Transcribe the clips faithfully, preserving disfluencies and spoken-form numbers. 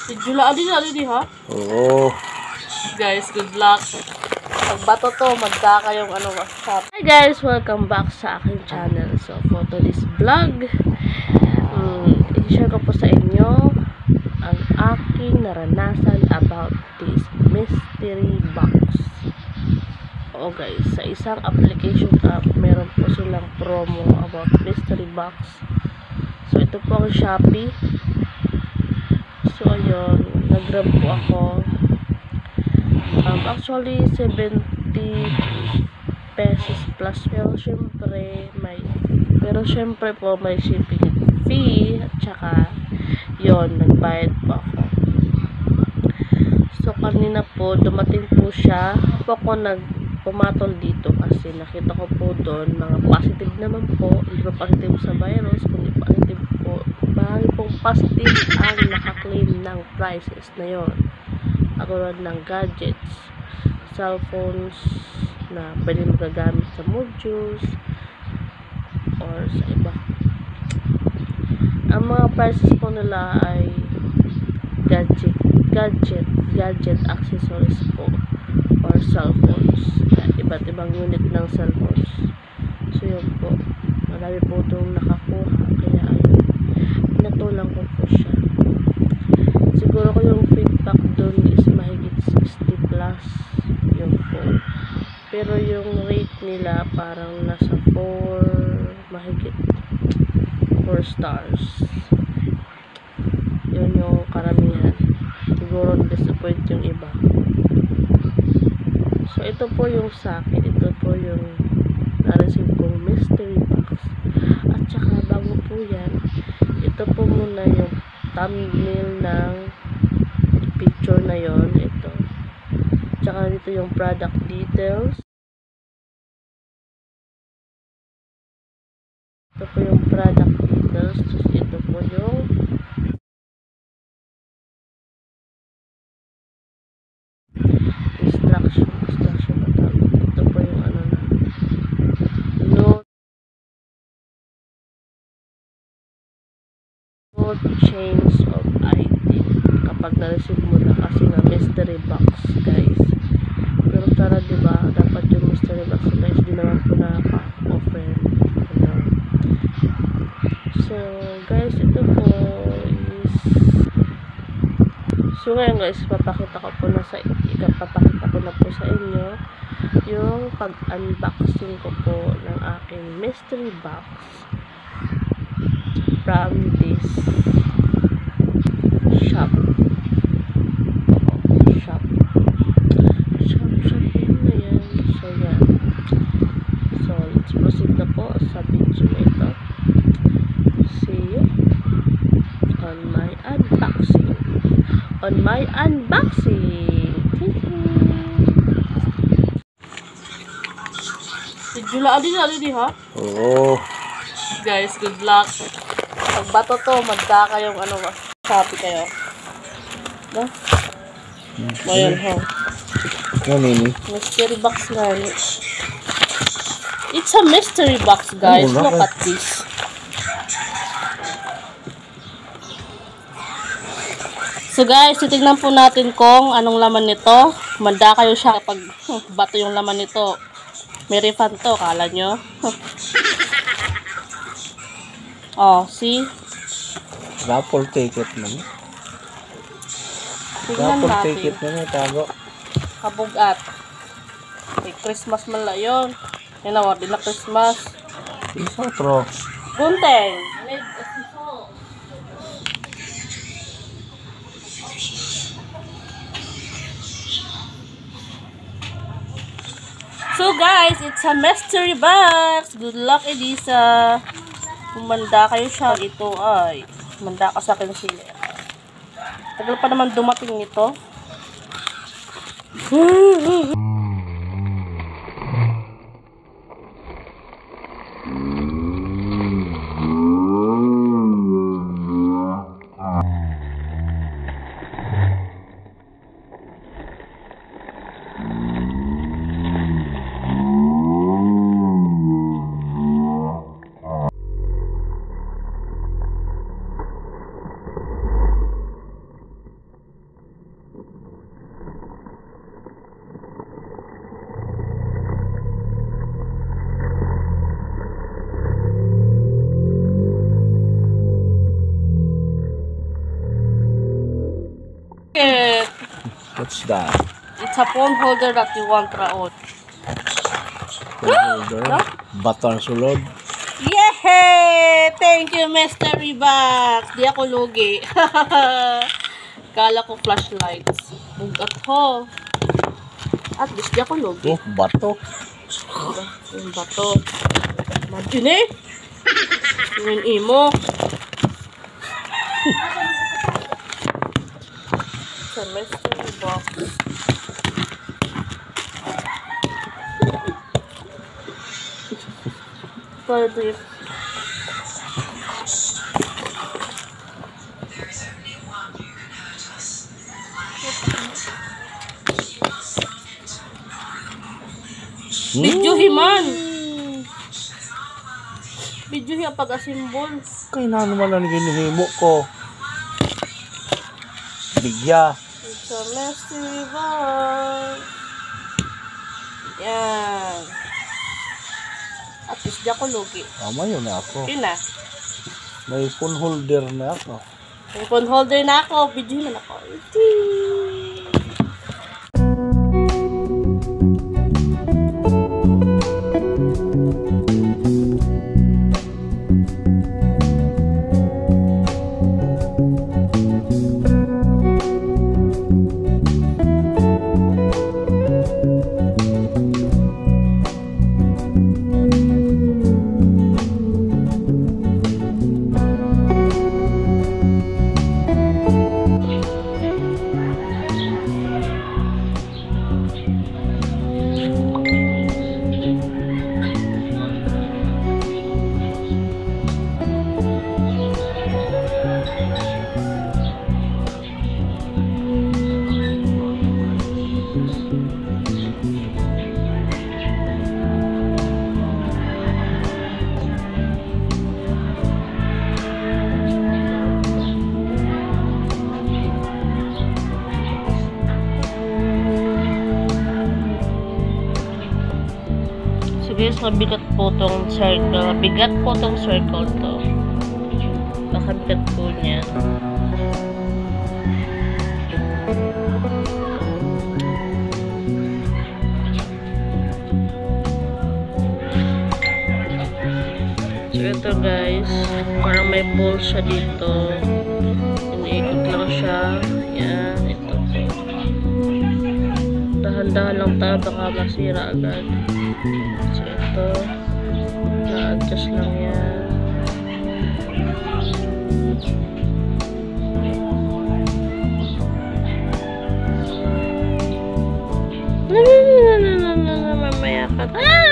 Jula, Ediza D T V ha? Oo. Guys, good luck. Pag bato to, magka kayong ano, shop. Hi guys, welcome back sa aking channel. So, for today's vlog, um, i-share ko po sa inyo ang aking naranasan about this mystery box. Oo guys, sa isang application app, meron po silang promo about mystery box. So, ito po ang Shopee. So, ayun, nag-grab po ako. Um, actually, seventy pesos plus. Pero, syempre, may, pero, syempre po, may shipping fee. At saka, yun, nagbayad po ako. So, kanina po, dumating po siya. Po ako nagpumatol dito kasi nakita ko po doon, mga positive naman po. Hindi pa positive sa virus, kundi positive po. Bahagi pong positive ang nakaklaim ng prices na yon. Katulad ng gadgets, cellphones na pwede magagamit sa modules or sa iba. Ang mga prices po nila ay gadget, gadget, gadget accessories po or cellphones. Iba't ibang unit ng cellphones. So yun po. Marami po itong nakakuha. Kaya ayun. Pinatulang ko po siya. Siguro ko yung feedback doon is mahigit sixty plus. Yun po. Pero yung rate nila parang nasa four, mahigit four stars. Yun yung karamihan. Siguro disappoint yung iba. So ito po yung sa akin. Ito po yung na-receive kong mystery box. At saka bago po yan, ito po muna yung thumbnail ng picture na yon. Ito. Tsaka dito yung product details. Ito po yung product details. Tapos ito po yung instruction. Instruction na tawag. Ito po yung ano na. Note. Note change of item. Kapag na-receive mo na kasi nga mystery box, guys. Pero tara, diba, dapat yung mystery box, guys, di naman po nakaka-offer. Ano. So, guys, ito po is so, ngayon, guys, papakita ko po na sa ikapapakita ko na po sa inyo yung pag-unboxing ko po ng aking mystery box from this shop. Shop. Shop, shop yun na yan. So, yan. So, let's proceed na po sa video na ito. See you on my unboxing. On my unboxing. Jula, Ediza D T V ha? Oo. Guys, good luck. Pag bato to, magka kayong ano, Shopee kayo. No? Ayan ha. Ano nini? Mystery box nga. It's a mystery box, guys. Oh, look at this. So guys, titignan po natin kung anong laman nito. Manda kayo siya kapag huh, bato yung laman nito. May refund to, kala nyo. Oh, see? Raffle ticket naman. Tignan Raffle natin. ticket naman, tago. Kabugat. May Christmas man lang yun. Yan na, wala na Christmas. Isa otro. Gunteng. So guys, it's a mystery box. Good luck, Ediza. Kung manda kayo siya, ito ay manda ka sa akin sila. Tagal pa naman dumating nito. What's that? It's a phone holder that you want raot. Phone holder? No? Batang sulod? Yehey! Thank you, Mister Reeboks. Di ako lugi. Kala ko flashlights. Bugat ho. At least di ako lugi. Oh, bato. Yung bato. Imagine eh. Yung imo. Sa mystery box. Pwede. Video himan. Video hiya pag-asimbol. Kaya na naman ang ginihimo ko. Bigya. It's a mystery box. Yan. At least di ako lugi. Tama yun na ako. Yun na. May phone holder na ako. May phone holder na ako. Video himan ako. Guys, mabigat po tong circle. Mabigat po tong circle to. Makabigat po niya. So ito guys, parang may ball siya dito. Iniikot lang siya. Yan, ito. Dahan-dahan lang tayo, baka masira agad. So ito, na-adjust lang yan. Mamaya ka.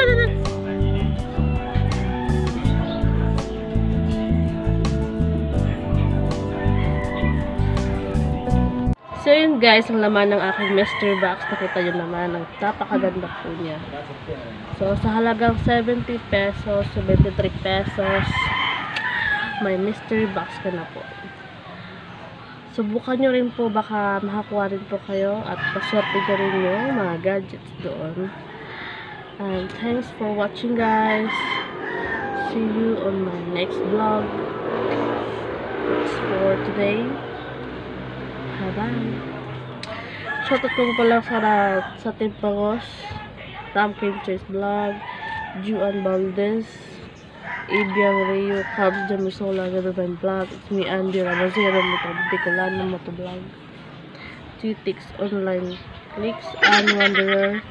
So yun guys, ang laman ng aking mystery box. Nakita nyo naman, ang napakaganda po niya. So sa halagang seventy pesos, seventy-three pesos, may mystery box ka na po. Subukan nyo rin po, baka makakuha rin po kayo at paswerte nyo rin yung mga gadgets doon. And thanks for watching guys. See you on my next vlog. That's for today. Bye-bye. Shoutout ko pala sa, sa Team Pangos, Tam Kim Chase Vlog, Juan Valdez, Ibiang Rio, Cubs Jamisola, Gadavan Vlog. It's me, Andy Ramazero, Bicolano Motovlog, Tutix Online Clicks, and Wanderer.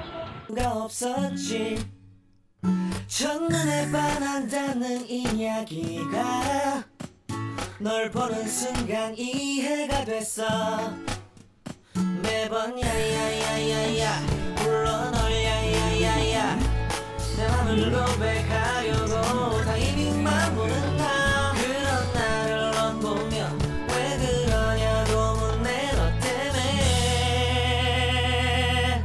없었지. 첫눈에 반한다는 이야기가 널 보는 순간 이해가 됐어. 매번 야야야야야 불러 널 야야야야 내 맘을 고백하려고 타이밍만 보는 나. 그런 나를 넌 보며 왜 그러냐고 묻네. 너 때문에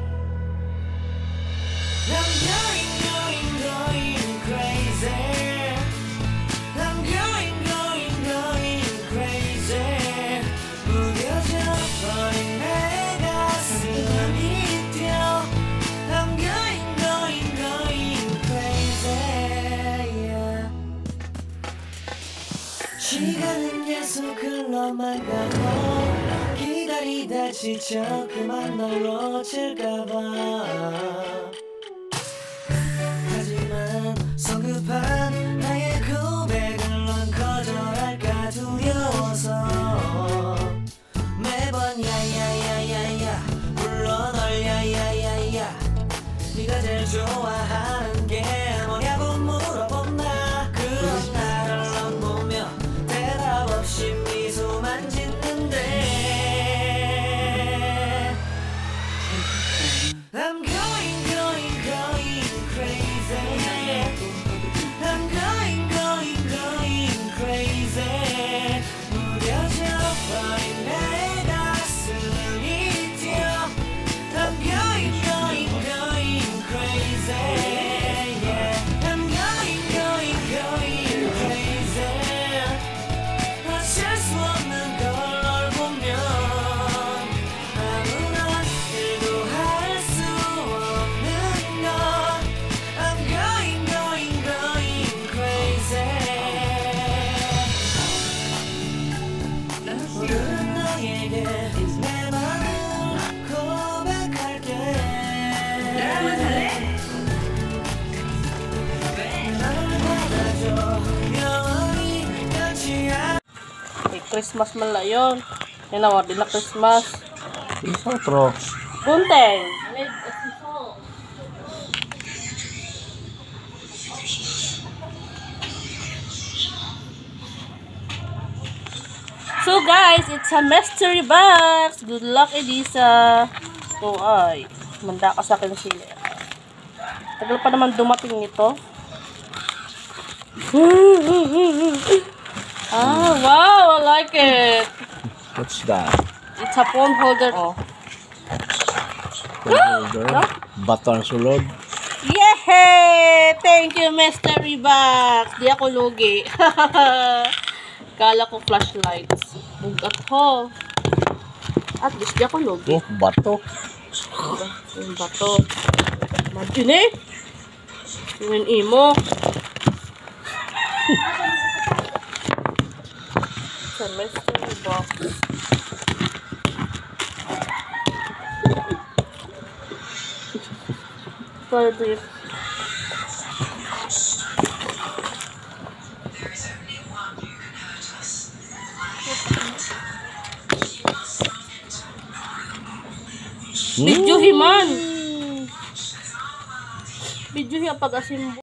I'm going going going crazy. I'm going going going crazy. 무뎌져 버린 내 가슴이 뛰어. I'm going going going crazy. Yeah. 시간은 계속 흘러만 가고 기다 기다리다 지쳐 그만 널 놓칠까봐 하지만 성급한 나의 고백을 넌 거절할까 두려워서 매번 야야야야야 불러 널 야야야야 네가 제일 좋아하는 게 뭐냐고 물어본다 그런 나를 넌 보며 대답 없이 미소만 짓는데 I'm going going going crazy I'm going going going crazy 무뎌져 버린 내 가슴을 잊혀 I'm going going going crazy yeah I'm going going going crazy 어쩔 수 없는 걸 널 보면 아무런 일도 할 수 없는 것 I'm going going going crazy 오늘은 너에게 내 맘을 고백할게 나를 받아줘 영원히 변치 않 Eh, Christmas man lang yun. Yan na, din na Christmas. Isa pro. Bunteng! So guys, it's a mystery box. Good luck, Ediza. So ay, manda ka sa akin sila. Tagal pa naman dumating ito. Ah, wow, I like it. What's that? It's a phone holder. Oh. Phone holder? No? Bato ang sulod. Yay! Thank you, mystery box. Di ako lugi. Kala ko flashlights. Bugat ho. At least di ako lugi. Oh, bato. Yung bato. Imagine eh. Yung imo. Sa mystery box. Pwede. Videohi man. Videohi ang pag-asimbo.